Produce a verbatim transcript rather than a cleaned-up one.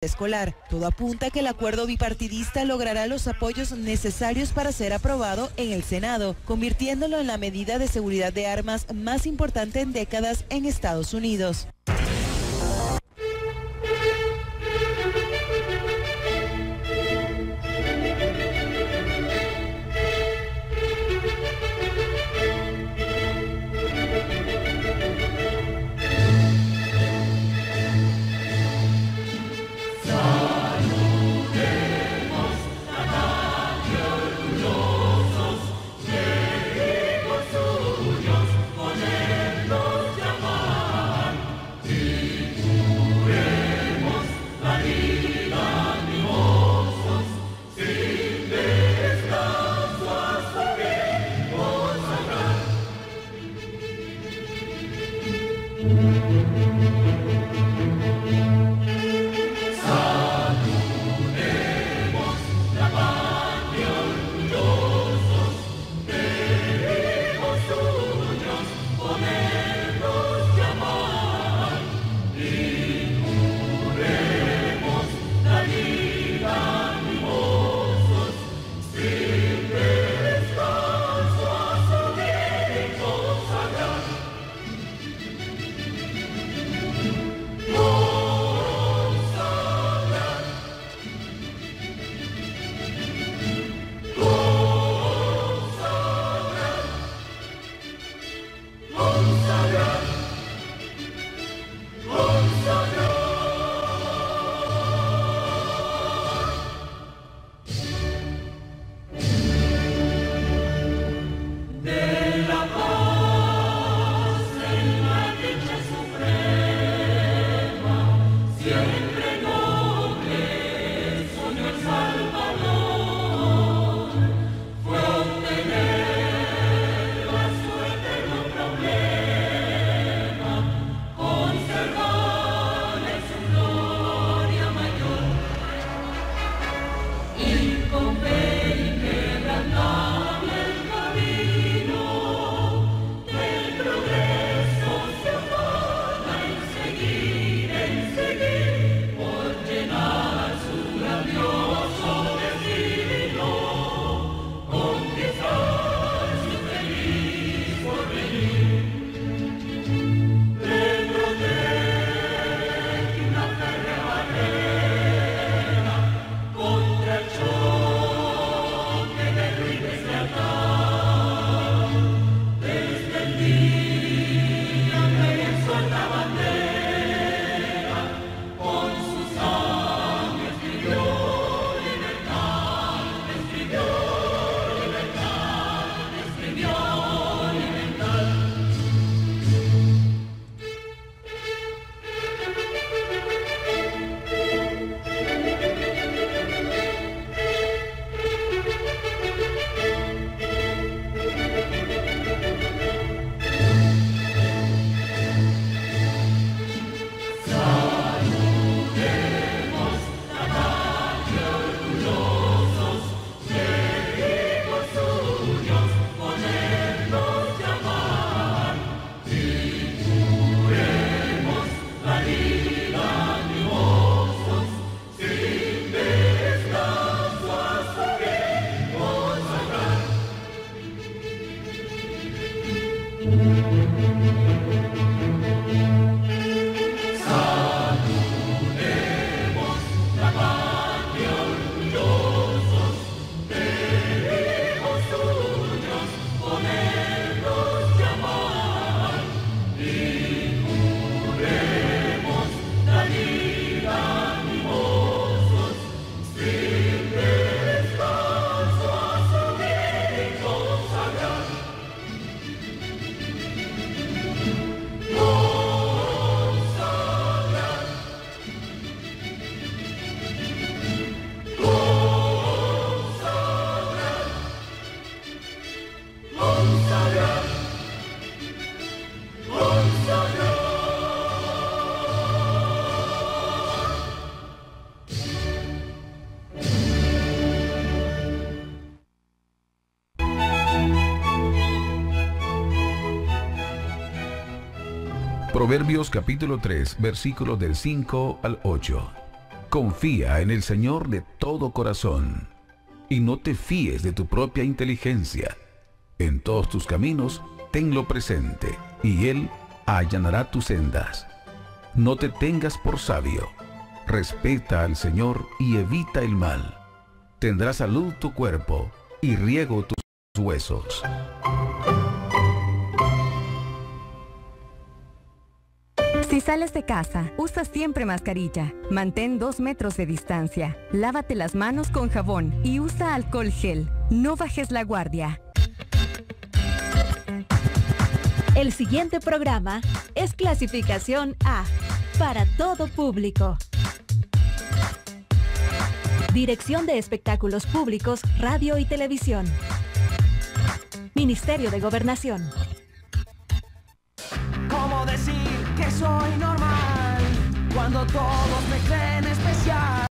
escolar. Todo apunta a que el acuerdo bipartidista logrará los apoyos necesarios para ser aprobado en el Senado, convirtiéndolo en la medida de seguridad de armas más importante en décadas en Estados Unidos. Proverbios capítulo tres, versículos del cinco al ocho. Confía en el Señor de todo corazón y no te fíes de tu propia inteligencia. En todos tus caminos, tenlo presente, y Él allanará tus sendas. No te tengas por sabio. Respeta al Señor y evita el mal. Tendrá salud tu cuerpo y riego tus huesos. Si sales de casa, usa siempre mascarilla. Mantén dos metros de distancia. Lávate las manos con jabón y usa alcohol gel. No bajes la guardia. El siguiente programa es clasificación A, para todo público. Dirección de Espectáculos Públicos, Radio y Televisión. Ministerio de Gobernación. ¿Cómo decir que soy normal cuando todos me creen